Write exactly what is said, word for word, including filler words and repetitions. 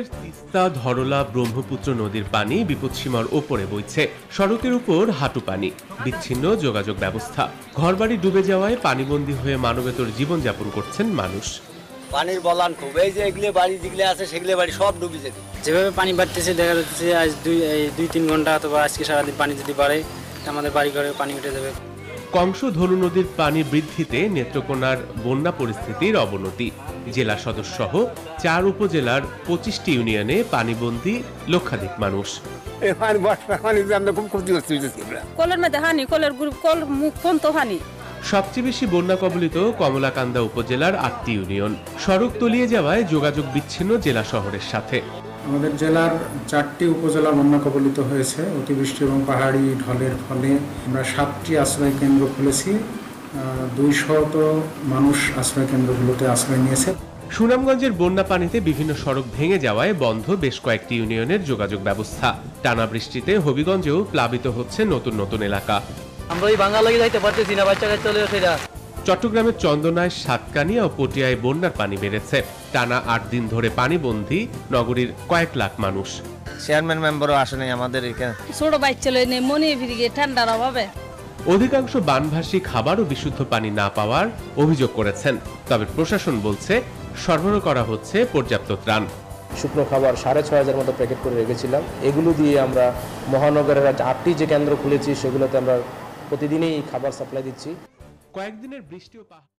তিস্তা, ধরলা, ব্রহ্মপুত্র নদীর পানি বিপদসীমার ওপরে বইছে। সড়কের উপর হাঁটু পানি, বিচ্ছিন্ন যোগাযোগ ব্যবস্থা। ঘরবাড়ি ডুবে যাওয়ায় পানিবন্দী হয়ে মানবেতর জীবনযাপন করছেন মানুষ। পানির বলান খুব, এই যে এগুলো বাড়ি যেগুলো আছে সেগুলো বাড়ি সব ডুবে যেত। যেভাবে পানি বাড়তেছে দেখা যাচ্ছে আজ দুই দুই তিন ঘন্টা অথবা আজকে সারাদিন পানি যদি বাড়ে আমাদের বাড়ি ঘরে পানি উঠে যাবে। কংস ধনু নদীর পানি বৃদ্ধিতে নেত্রকোনার বন্যা পরিস্থিতির অবনতি। জেলা সদর সহ চার উপজেলার পঁচিশটি ইউনিয়নে পানিবন্দী লক্ষাধিক মানুষ। কলের মধ্যে হানি, কলের কল মুখ কোন তো হানি। সবচেয়ে বেশি বন্যা কবলিত কমলাকান্দা উপজেলার আটটি ইউনিয়ন। সড়ক তলিয়ে যাওয়ায় যোগাযোগ বিচ্ছিন্ন জেলা শহরের সাথে। আমাদের জেলার চারটি উপজেলা বন্যা কবলিত হয়েছে। অতিবৃষ্টি এবং পাহাড়ি ঢলের ফলে আমরা সাতটি আশ্রয় কেন্দ্র খুলেছি। দুইশত মানুষ আশ্রয় কেন্দ্রগুলোতে আশ্রয় নিয়েছে। সুনামগঞ্জের বন্যা পানিতে বিভিন্ন সড়ক ভেঙে যাওয়ায় বন্ধ বেশ কয়েকটি ইউনিয়নের যোগাযোগ ব্যবস্থা। টানা বৃষ্টিতে হবিগঞ্জেও প্লাবিত হচ্ছে নতুন নতুন এলাকা। আমরা ওই বাঙালি যাইতে পারতেছি না, বাচ্চা কাচ্চা চলে আসে। চট্টগ্রামের চন্দনায়, সাতকানিয়া ও পটিয়ায় বন্যার পানি বেড়েছে। টানা আট দিন ধরে পানিবন্দী নগরীর কয়েক লাখ মানুষ। চেয়ারম্যান মেম্বারও আসে নাই আমাদের এখানে। ছোট বাচ্চা লই নেই, মনে ফিরে ঠান্ডার অভাবে অধিকাংশ বানভাসী খাবার ও বিশুদ্ধ পানি না পাওয়ার অভিযোগ করেছেন। তবে প্রশাসন বলছে সরবরাহ করা হচ্ছে পর্যাপ্ত ত্রাণ। শুকনো খাবার সাড়ে ছয় হাজার মতো প্যাকেট করে রেখেছিলাম। এগুলো দিয়ে আমরা মহানগরের আটটি যে কেন্দ্র খুলেছি সেগুলোতে আমরা প্রতিদিনই খাবার সাপ্লাই দিচ্ছি। কয়েকদিনের বৃষ্টি ও